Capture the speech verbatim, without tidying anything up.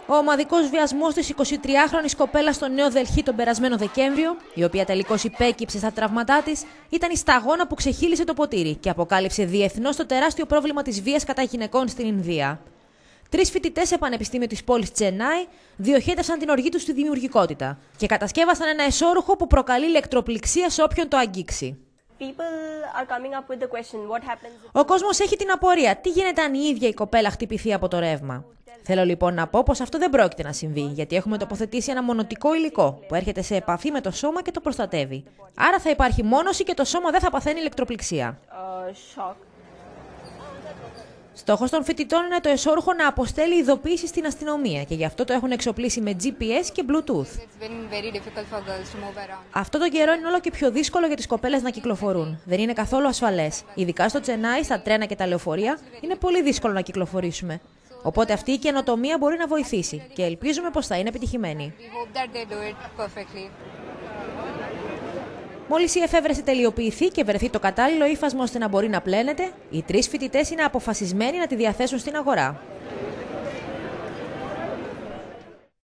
Ο ομαδικός βιασμός της εικοσιτριάχρονης κοπέλας στο Νέο Δελχή τον περασμένο Δεκέμβριο, η οποία τελικώς υπέκυψε στα τραύματά της, ήταν η σταγόνα που ξεχύλισε το ποτήρι και αποκάλυψε διεθνώς το τεράστιο πρόβλημα της βίας κατά γυναικών στην Ινδία. Τρεις φοιτητές σε πανεπιστήμιο της πόλης Τσενάι διοχέτευσαν την οργή τους στη δημιουργικότητα και κατασκεύασαν ένα εσώρουχο που προκαλεί ηλεκτροπληξία σε όποιον το αγγίξει. Ο κόσμος έχει την απορία. Τι γίνεται αν η ίδια η κοπέλα χτυπηθεί από το ρεύμα? Θέλω λοιπόν να πω πως αυτό δεν πρόκειται να συμβεί, γιατί έχουμε τοποθετήσει ένα μονωτικό υλικό που έρχεται σε επαφή με το σώμα και το προστατεύει. Άρα θα υπάρχει μόνωση και το σώμα δεν θα παθαίνει ηλεκτροπληξία. Uh, Στόχος των φοιτητών είναι το εσώρουχο να αποστέλει ειδοποίηση στην αστυνομία και γι' αυτό το έχουν εξοπλίσει με τζι πι ες και Bluetooth. Αυτό το καιρό είναι όλο και πιο δύσκολο για τις κοπέλες να κυκλοφορούν. Δεν είναι καθόλου ασφαλές. Ειδικά στο Τσενάι, στα τρένα και τα λεωφορεία, είναι πολύ δύσκολο να κυκλοφορήσουμε. Οπότε αυτή η καινοτομία μπορεί να βοηθήσει και ελπίζουμε πως θα είναι επιτυχημένη. Μόλις η εφεύρεση τελειοποιηθεί και βρεθεί το κατάλληλο ύφασμα ώστε να μπορεί να πλένεται, οι τρεις φοιτητές είναι αποφασισμένοι να τη διαθέσουν στην αγορά.